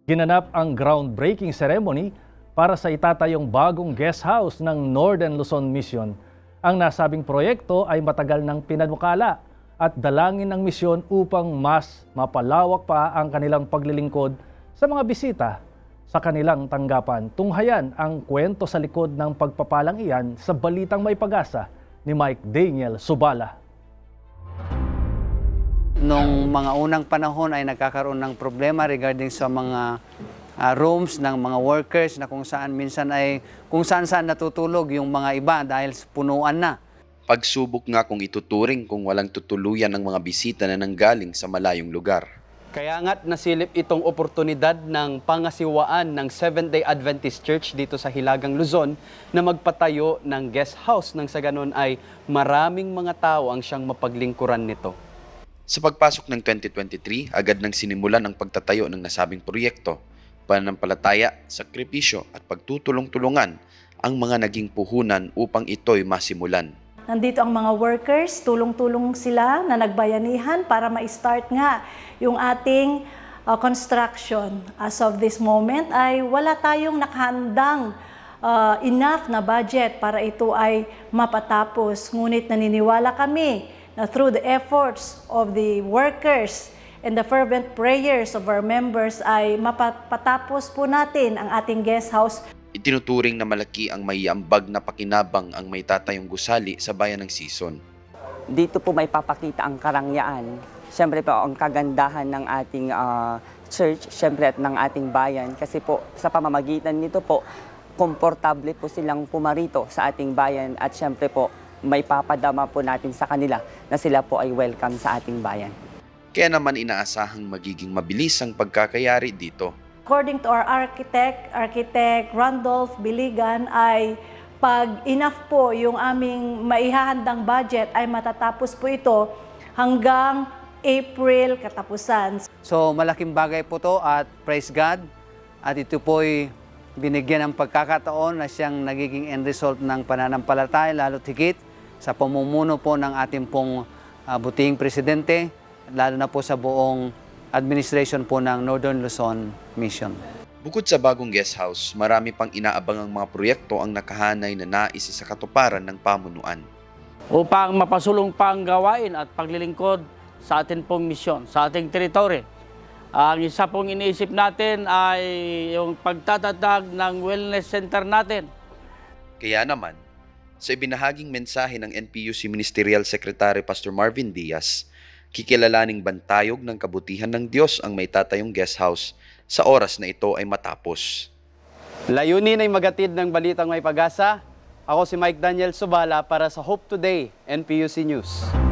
Ginanap ang groundbreaking ceremony para sa itatayong bagong guest house ng Northern Luzon Mission. Ang nasabing proyekto ay matagal ng pinanukala at dalangin ng misyon upang mas mapalawak pa ang kanilang paglilingkod sa mga bisita sa kanilang tanggapan. Tunghayan ang kwento sa likod ng pagpapalang iyan sa Balitang May Pag-asa ni Mike Daniel Subala. Nung mga unang panahon ay nagkakaroon ng problema regarding sa mga rooms ng mga workers na kung saan minsan ay kung saan natutulog yung mga iba dahil punuan na. Pagsubok nga kung ituturing kung walang tutuluyan ng mga bisita na nanggaling sa malayong lugar. Kaya nga't nasilip itong oportunidad ng pangasiwaan ng Seventh-day Adventist Church dito sa Hilagang Luzon na magpatayo ng guest house nang sa ganon ay maraming mga tao ang siyang mapaglingkuran nito. Sa pagpasok ng 2023, agad nang sinimulan ang pagtatayo ng nasabing proyekto. Pananampalataya, sakripisyo at pagtutulong-tulungan ang mga naging puhunan upang ito'y masimulan. Nandito ang mga workers, tulong-tulong sila na nagbayanihan para ma-start nga yung ating construction. As of this moment ay wala tayong nakahandang enough na budget para ito ay mapatapos. Ngunit naniniwala kami na through the efforts of the workers and the fervent prayers of our members ay mapatapos po natin ang ating guest house. Itinuturing na malaki ang maiambag na pakinabang ang may tatayong gusali sa bayan ng Sison. Dito po may papakita ang karangyaan. Siyempre po ang kagandahan ng ating church, siyempre at ng ating bayan. Kasi po sa pamamagitan nito po, komportable po silang pumarito sa ating bayan at siyempre po may papadama po natin sa kanila na sila po ay welcome sa ating bayan. Kaya naman inaasahang magiging mabilis ang pagkakayari dito. According to our Architect Randolph Biligan, ay pag enough po yung aming maihahandang budget ay matatapos po ito hanggang April katapusan. So malaking bagay po to at praise God. At ito po'y binigyan ng pagkakataon na siyang nagiging end result ng pananampalataya, lalo't higit sa pamumuno po ng ating pong butihing presidente, lalo na po sa buong administration po ng Northern Luzon Mission. Bukod sa bagong guest house, marami pang inaabangang mga proyekto ang nakahanay na nais sa katuparan ng pamunuan. Upang mapasulong pa ang gawain at paglilingkod sa ating pong misyon, sa ating teritoryo. Ang isa pong iniisip natin ay yung pagtatatag ng wellness center natin. Kaya naman, sa ibinahaging mensahe ng NPUC Ministerial Secretary Pastor Marvin Diaz, kikilalaning bantayog ng kabutihan ng Diyos ang may tatayong guest house sa oras na ito ay matapos. Layunin ay magatid ng Balitang May Pag-asa. Ako si Mike Daniel Subala para sa Hope Today, NPUC News.